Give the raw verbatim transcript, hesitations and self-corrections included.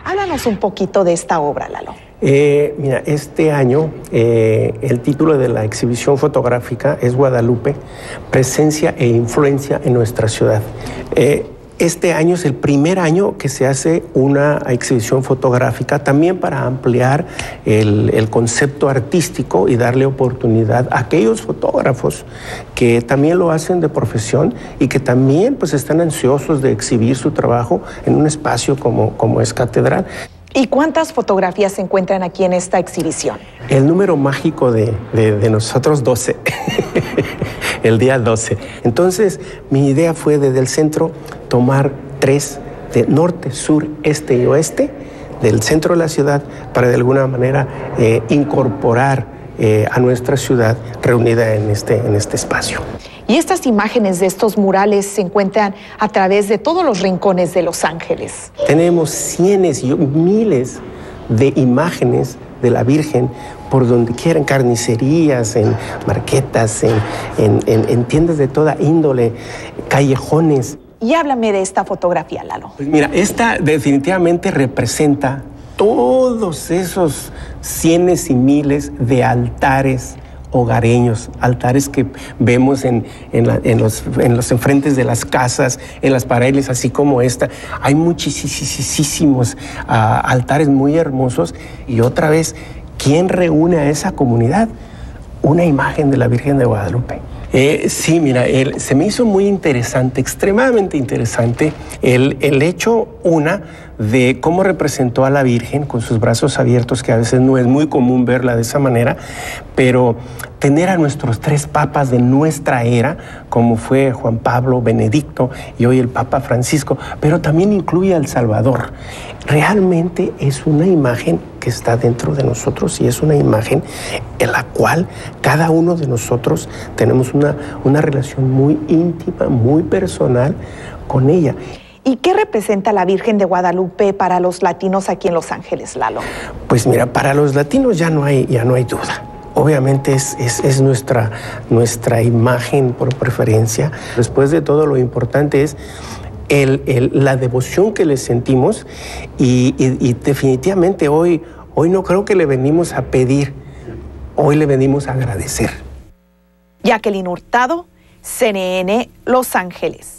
Háblanos un poquito de esta obra, Lalo. Eh, mira, este año eh, el título de la exhibición fotográfica es Guadalupe, presencia e influencia en nuestra ciudad. Eh, Este año es el primer año que se hace una exhibición fotográfica también para ampliar el, el concepto artístico y darle oportunidad a aquellos fotógrafos que también lo hacen de profesión y que también pues, están ansiosos de exhibir su trabajo en un espacio como, como es Catedral. ¿Y cuántas fotografías se encuentran aquí en esta exhibición? El número mágico de, de, de nosotros, doce. El día doce. Entonces, mi idea fue desde el centro tomar tres de norte, sur, este y oeste del centro de la ciudad para de alguna manera eh, incorporar eh, a nuestra ciudad reunida en este, en este espacio. Y estas imágenes de estos murales se encuentran a través de todos los rincones de Los Ángeles. Tenemos cientos y miles de imágenes de la Virgen por donde quieran, carnicerías, en marquetas, en, en, en, en tiendas de toda índole, callejones. Y háblame de esta fotografía, Lalo. Pues mira, esta definitivamente representa todos esos cientos y miles de altares hogareños, altares que vemos en, en, la, en, los, en los enfrentes de las casas, en las paredes, así como esta. Hay muchísimos uh, altares muy hermosos y otra vez, ¿quién reúne a esa comunidad? Una imagen de la Virgen de Guadalupe. Eh, sí, mira, el, se me hizo muy interesante, extremadamente interesante, el, el hecho, una, de cómo representó a la Virgen con sus brazos abiertos, que a veces no es muy común verla de esa manera, pero tener a nuestros tres papas de nuestra era, como fue Juan Pablo, Benedicto y hoy el Papa Francisco, pero también incluye al Salvador. Realmente es una imagen que está dentro de nosotros y es una imagen en la cual cada uno de nosotros tenemos una, una relación muy íntima, muy personal con ella. ¿Y qué representa la Virgen de Guadalupe para los latinos aquí en Los Ángeles, Lalo? Pues mira, para los latinos ya no hay, ya no hay duda. Obviamente es, es, es nuestra, nuestra imagen por preferencia. Después de todo, lo importante es el, el, la devoción que le sentimos y, y, y definitivamente hoy, hoy no creo que le venimos a pedir, hoy le venimos a agradecer. Jacqueline Hurtado, C N N, Los Ángeles.